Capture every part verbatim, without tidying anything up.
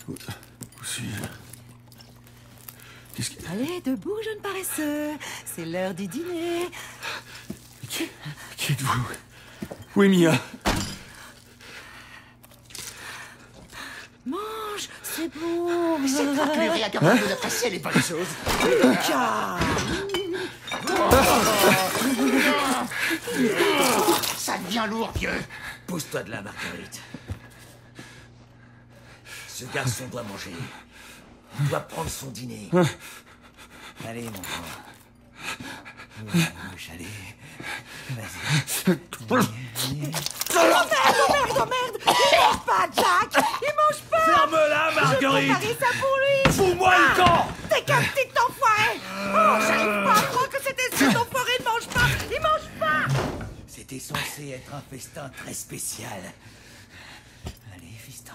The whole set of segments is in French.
Où, où suis-je? Qu'est-ce que... Allez, debout, jeune paresseux. C'est l'heure du dîner. Qui, qui êtes-vous? Où est Mia? Mange, c'est bon. Cette raclure est incapable hein d'apprécier les bonnes choses. Ça devient lourd, vieux. Pousse-toi de là, Marguerite. Ce garçon doit manger. Il doit prendre son dîner. Allez, mon grand. Bouche, allez. Vas-y. Oh merde, oh merde, oh merde. Il mange pas, Jack. Il mange pas. Ferme-la, Marguerite. Je préparais ça pour lui. Fous-moi le camp. T'es qu'un petit enfoiré. Oh, j'arrive pas à croire que cet cet enfoiré ne mange pas. Il mange pas. C'était censé être un festin très spécial. Allez, fiston.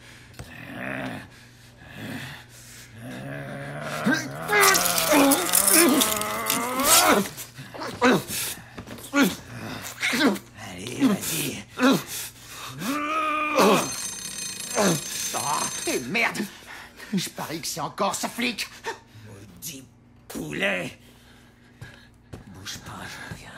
Allez, vas-y. Ah, et merde. Je parie que c'est encore ce flic. Maudit poulet. Bouge pas, je reviens.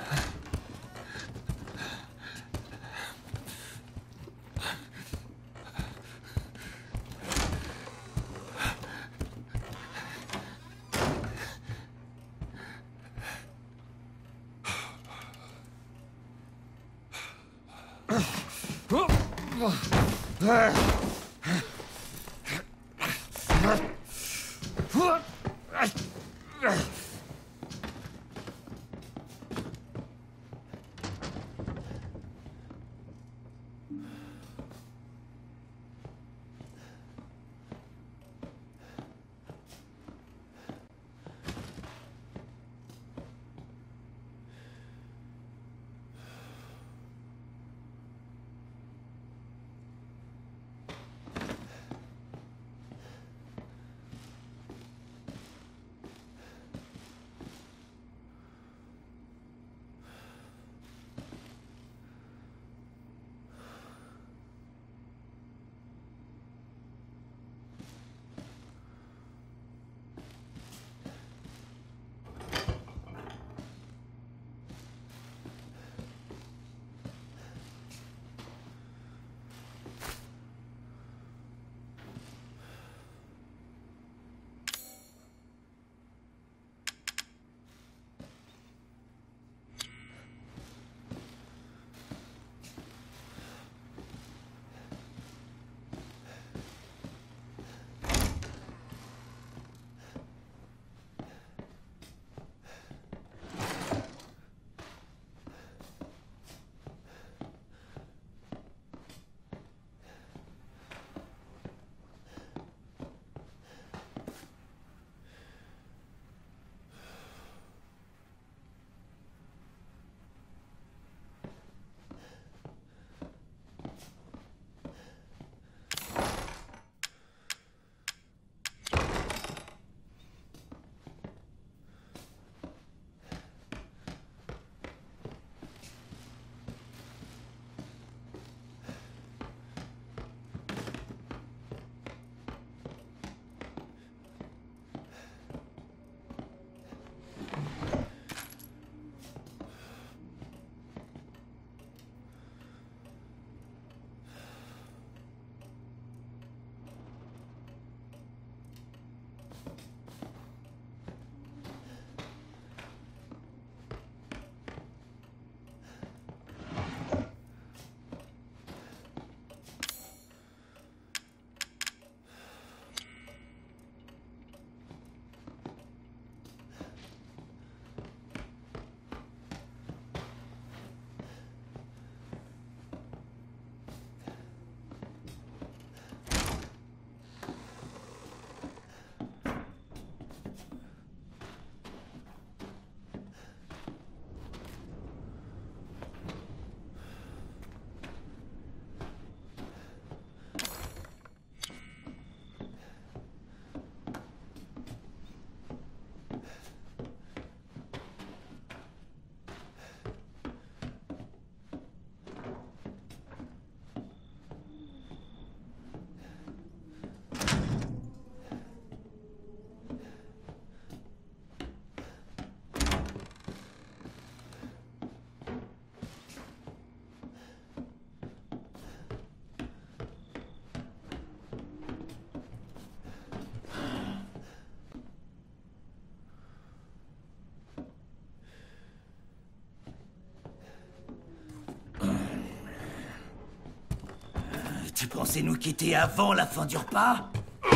pensais nous quitter avant la fin du repas?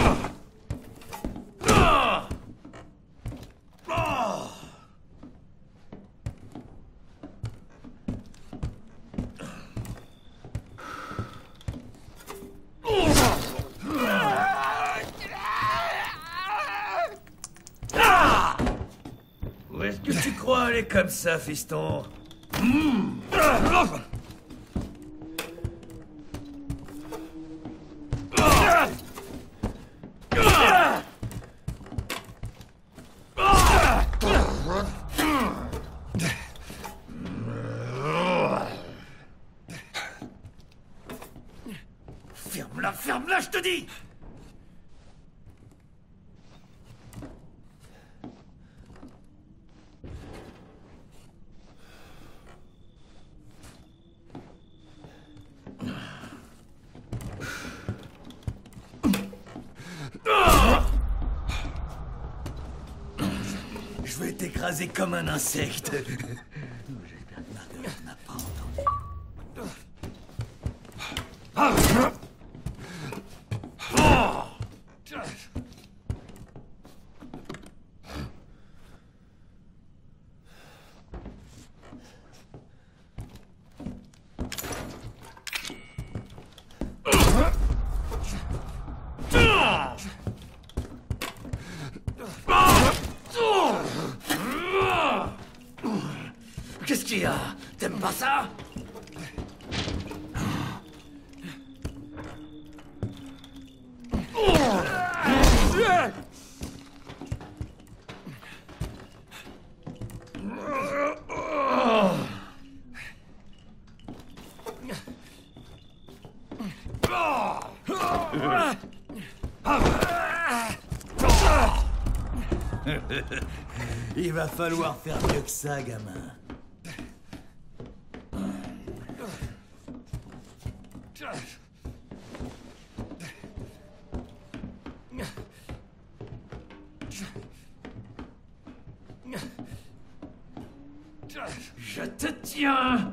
Où est-ce que tu crois aller comme ça, fiston? Ferme-la, ferme-la, je te dis! Je vais t'écraser comme un insecte. J'espère que Marguerite n'a pas entendu. Qu'est-ce qu'il y a? T'aimes pas ça? Il va falloir faire mieux que ça, gamin. Je te tiens!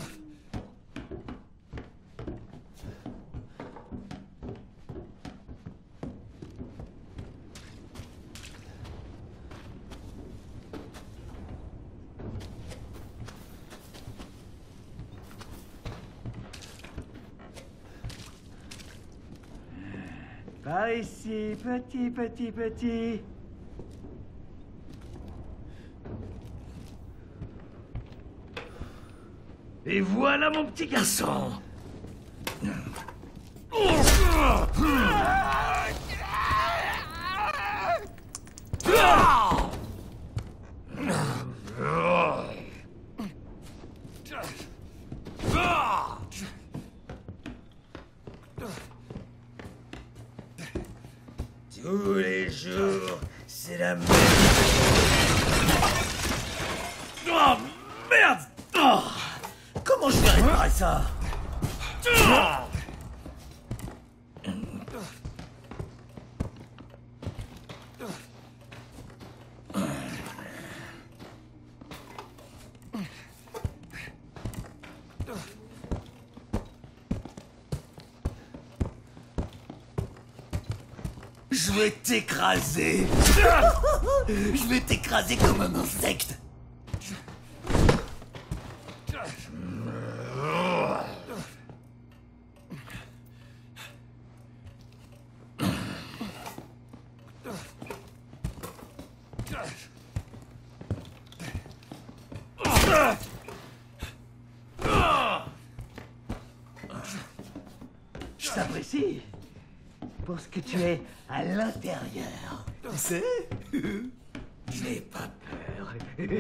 Par ici, petit, petit, petit. Et voilà mon petit garçon. Tous les jours, c'est la même. Oh merde! Oh, comment je vais réparer ça? Je vais t'écraser. Je vais t'écraser comme un insecte. Je t'apprécie pour ce que tu es à l'intérieur. Tu sais? Je n'ai pas peur.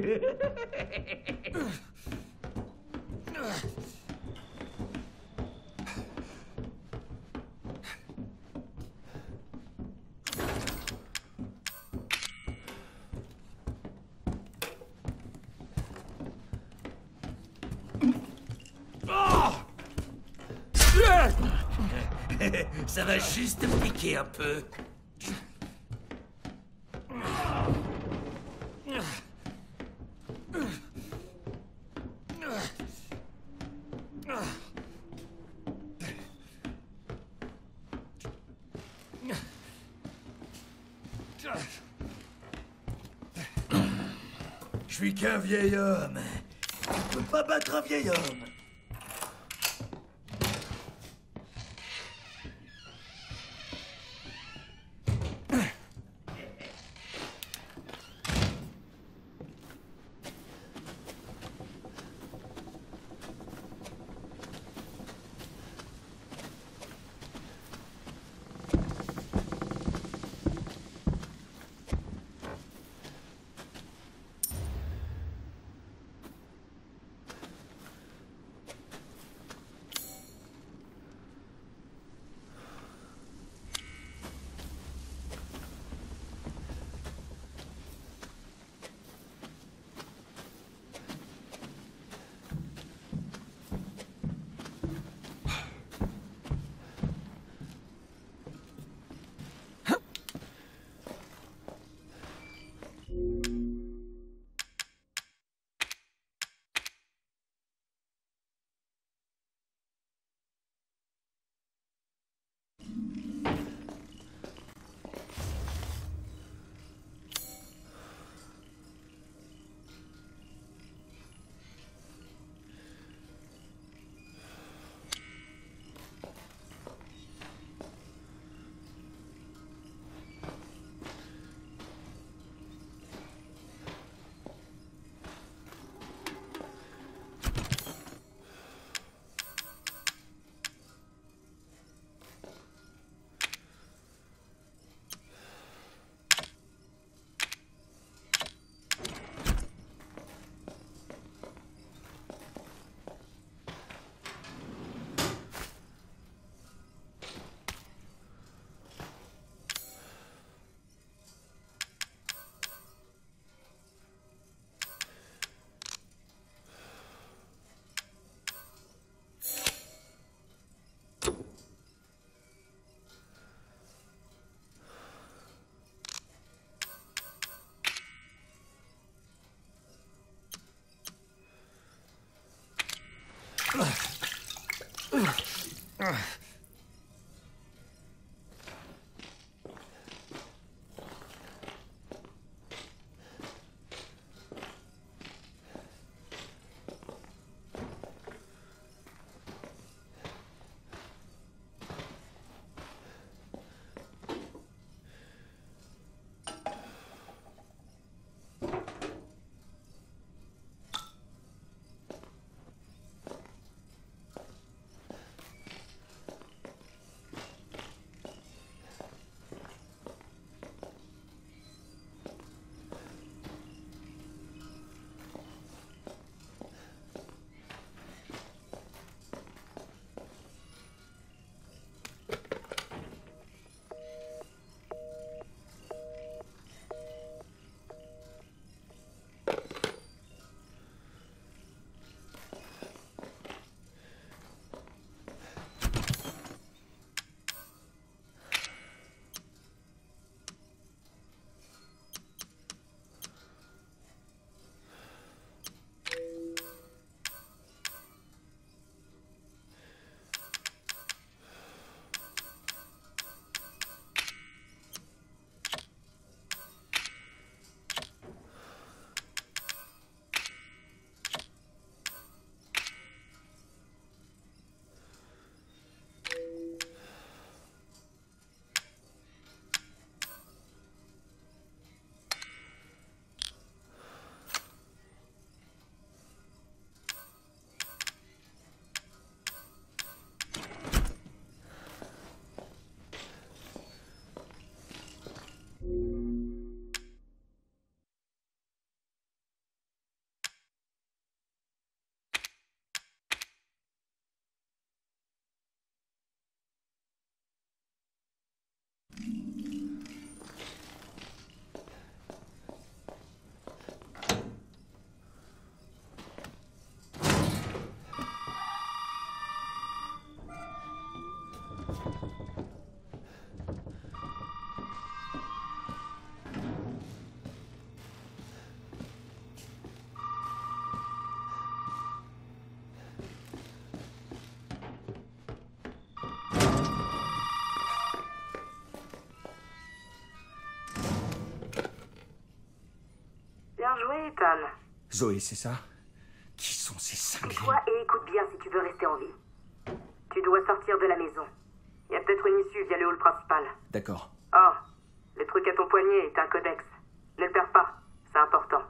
Ça va juste te piquer un peu. Je suis qu'un vieil homme. Tu peux pas battre un vieil homme. Ethan. Zoé, c'est ça? Qui sont ces cinglés? Tais-toi et écoute bien si tu veux rester en vie. Tu dois sortir de la maison. Il y a peut-être une issue via le hall principal. D'accord. Oh, le truc à ton poignet est un codex. Ne le perds pas, c'est important.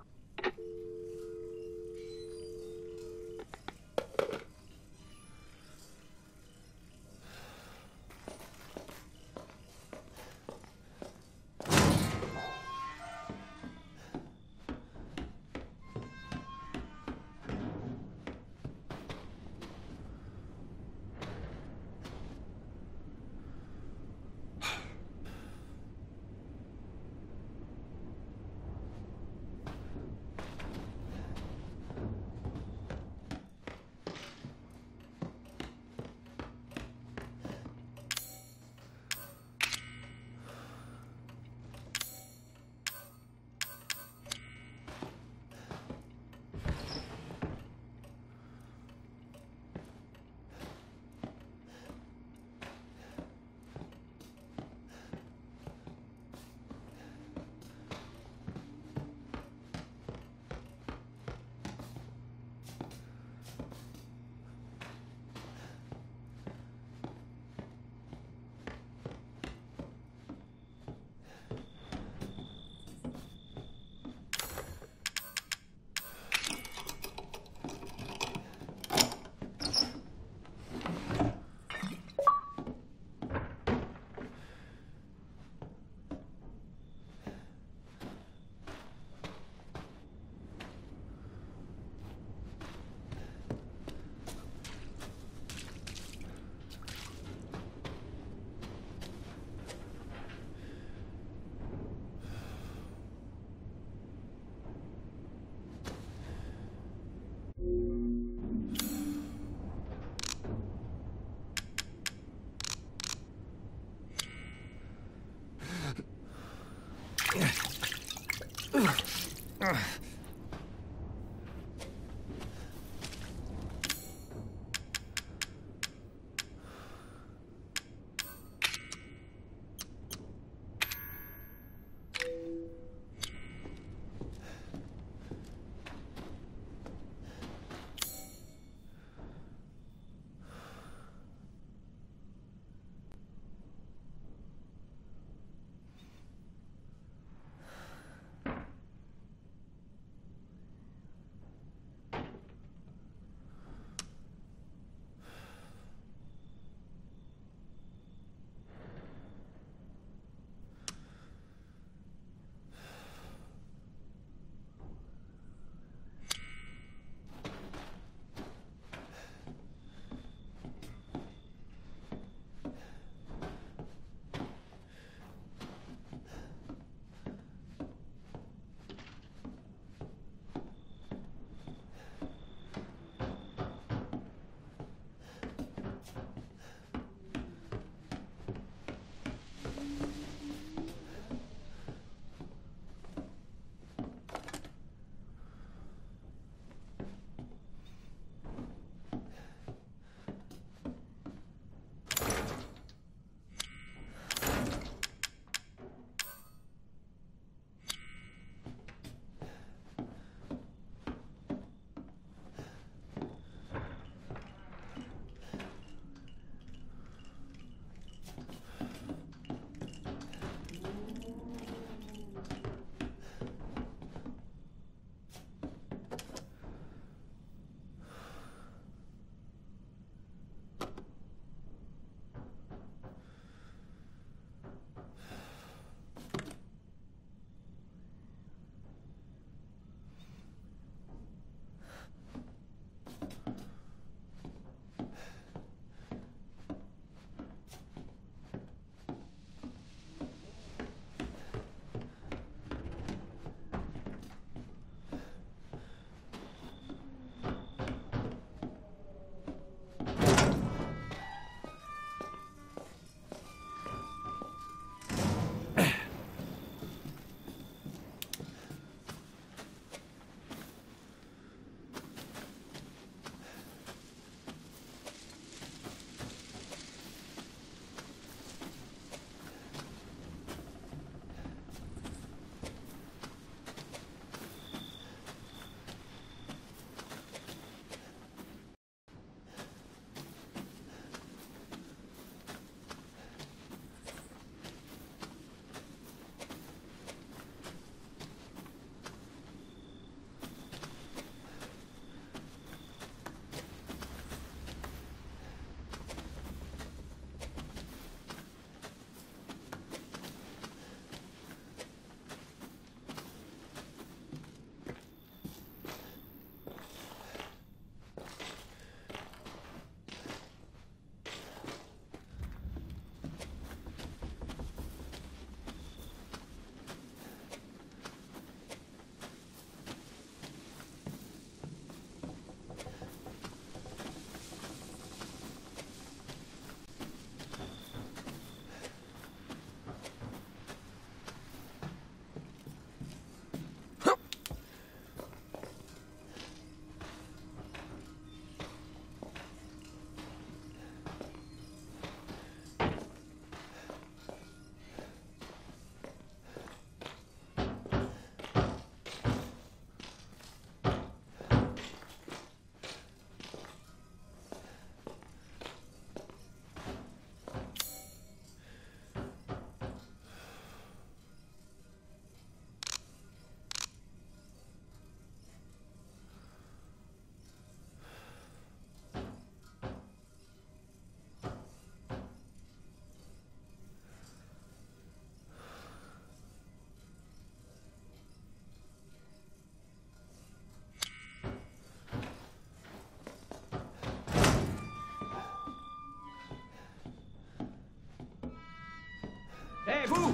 Hé, vous!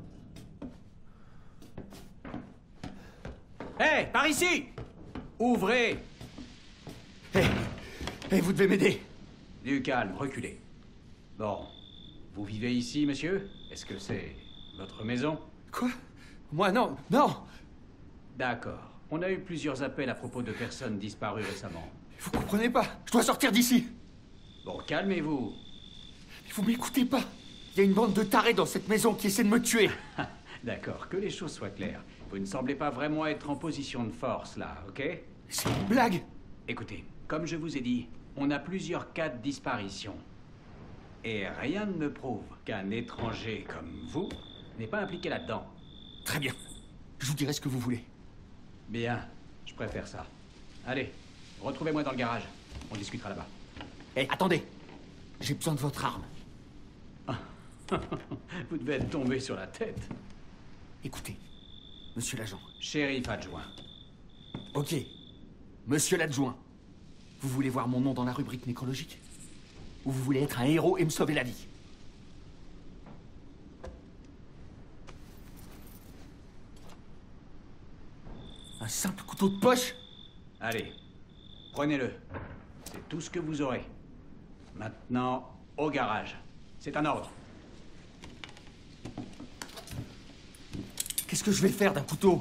Hé, par ici! Ouvrez! Hé, hé, vous devez m'aider. Du calme, reculez. Bon, vous vivez ici, monsieur? Est-ce que c'est votre maison? Quoi? Moi, non, non. D'accord. On a eu plusieurs appels à propos de personnes disparues récemment. Vous comprenez pas. Je dois sortir d'ici. Bon, calmez-vous. Vous m'écoutez pas. Il y a une bande de tarés dans cette maison qui essaie de me tuer. D'accord, que les choses soient claires. Vous ne semblez pas vraiment être en position de force, là, ok? C'est une blague. Écoutez, comme je vous ai dit, on a plusieurs cas de disparition. Et rien ne me prouve qu'un étranger comme vous n'est pas impliqué là-dedans. Très bien. Je vous dirai ce que vous voulez. Bien, je préfère ça. Allez, retrouvez-moi dans le garage. On discutera là-bas. Hé, attendez. J'ai besoin de votre arme. Vous devez être tombé sur la tête. Écoutez, monsieur l'agent. Shérif adjoint. Ok. Monsieur l'adjoint. Vous voulez voir mon nom dans la rubrique nécrologique? Ou vous voulez être un héros et me sauver la vie? Un simple couteau de poche? Allez, prenez-le. C'est tout ce que vous aurez. Maintenant, au garage. C'est un ordre. Qu'est-ce que je vais faire d'un couteau?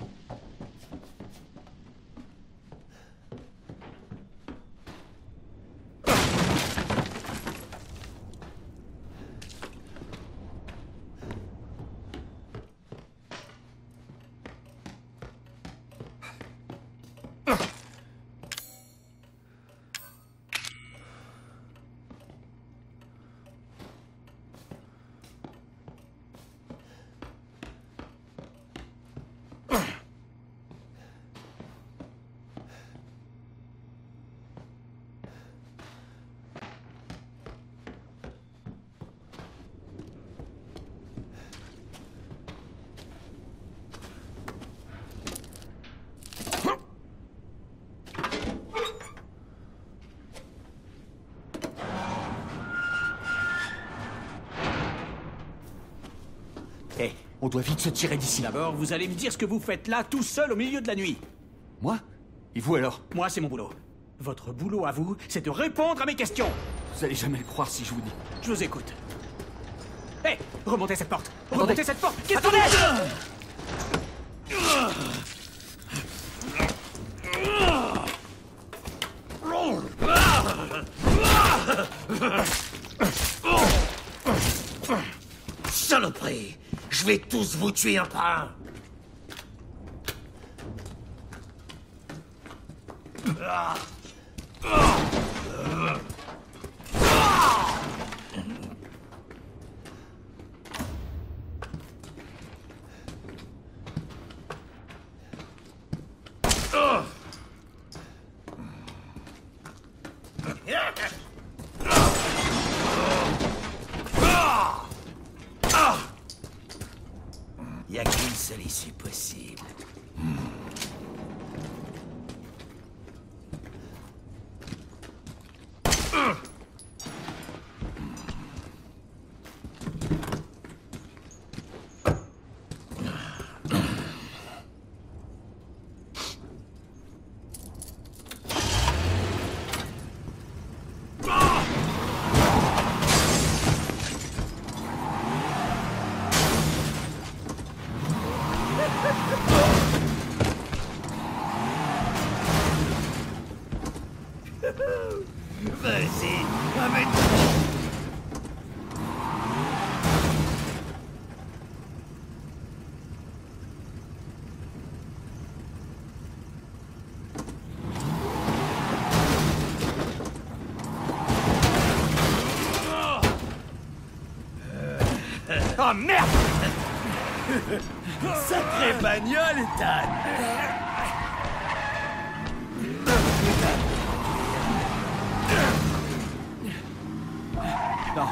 Hé, hey, on doit vite se tirer d'ici. D'abord, vous allez me dire ce que vous faites là, tout seul, au milieu de la nuit. Moi? Et vous alors? Moi, c'est mon boulot. Votre boulot à vous, c'est de répondre à mes questions. Vous allez jamais le croire si je vous dis. Je vous écoute. Hé, hey, remontez cette porte. Attendez. Remontez cette porte. Qu'est-ce que c'est? Saloperie! Je vais tous vous tuer un par un! Il n'y a qu'une seule issue possible. Vas-y, amène. Oh merde! Sacré bagnole, Ethan! Non.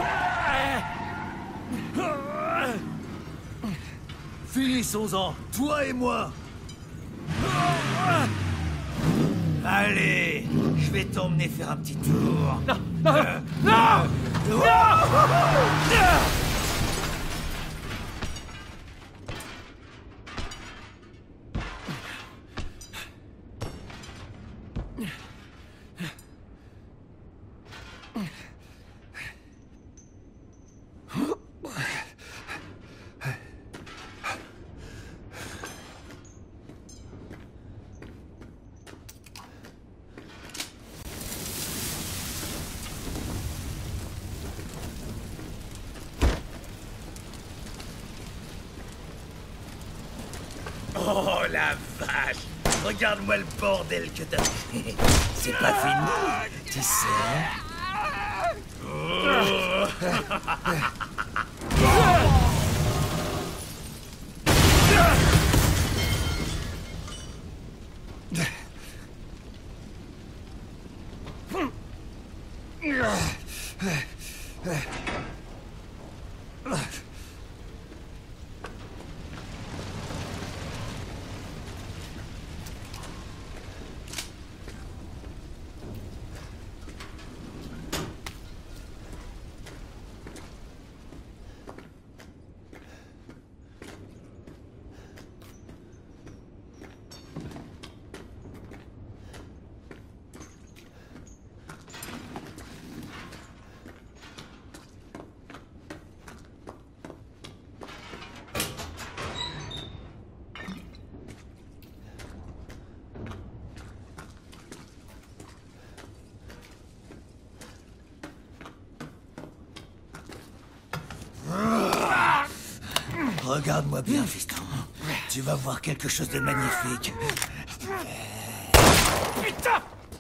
Finissons-en, toi et moi. Allez, je vais t'emmener faire un petit tour. Non, non, non, non, Oh la vache! Regarde-moi le bordel que t'as fait. C'est pas fini, tu sais. Oh. Regarde-moi bien, fiston. Tu vas voir quelque chose de magnifique. Putain!